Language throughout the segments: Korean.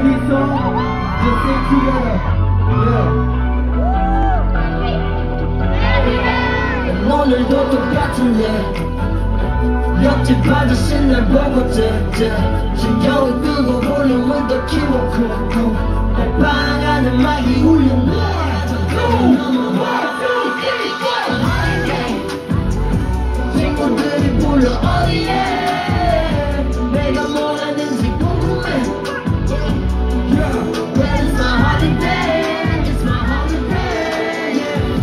this song, just sing together. Yeah. 오늘도 똑같은 일 옆집 아저씨 날 보고 신경을 끄고 볼륨을 더 키워 내 방 안에 막이 울려 친구들이 불러 어디에 내가 뭘 하는지 궁금해 Where is my holiday? It's my holiday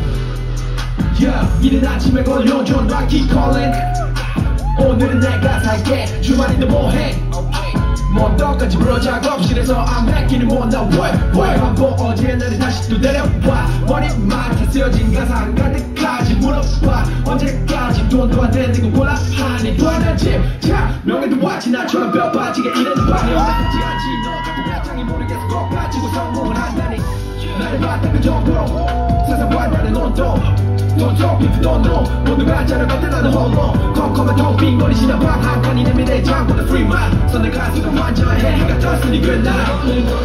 이른 아침에 걸려온 전화 keep calling 오늘은 내가 살게 주말인데 뭐해 뭐 떡까지 불어 작업실에서 I'm back이는 못나 왜 반복 어제 나를 다시 또 데려와 머리맡에 쓰여진 가상 가득하지 물어봐 언제까지 돈도 안 되는 거 몰라 하니 돌아난 집차 명예도 왔지 나처럼 뼈 빠지게 일해도 반이 어색하지 않지 너 같은 배짱이 모르겠어 꼭 가지고 성공을 한다니 나를 봤다 그 정도로 세상과 나는 온도 Don't talk if you don't know 모두가 자를 만들라는 홀로 컴컴한 텅빈 거리 지나 방 한 칸이 내 미래 장보다 free mind 선을 가슴을 완전해 해가 떴으니 good night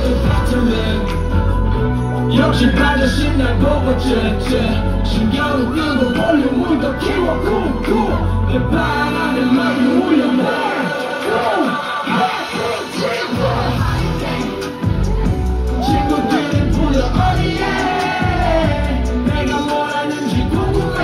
역시 아저씨 날 보고 신경을 끄고 볼륨을 더 키워 내 방 안에 막이 울려 친구들이 불러 어디에 내가 뭘 하는지 궁금해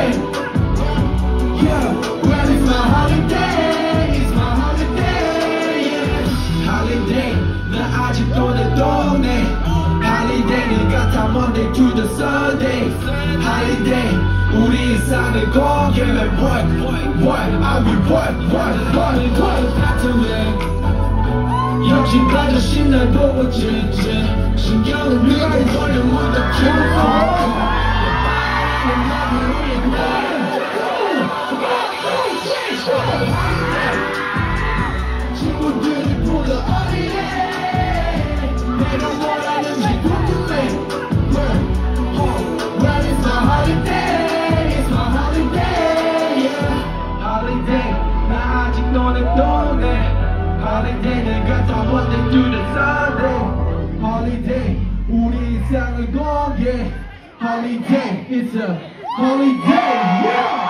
Where is my holiday? It's my holiday Holiday 나 아직도 내 동네 Holiday 늘 같아 Monday to the Sunday Holiday 우리 일상을 공개해 Work I will work 역시 아저씨 날 보고 신경을 끄고 볼륨을 더 키워 내 맘이 울린다 친구들이 불러 어디에 내가 뭘 하는지 궁금해 Where is my holiday? It's my holiday Holiday 나 아직도 내 동네 Holiday 늘 같아 Monday to the Sunday Holiday 우리 일상을 공개 Holiday, it's a holiday, yeah.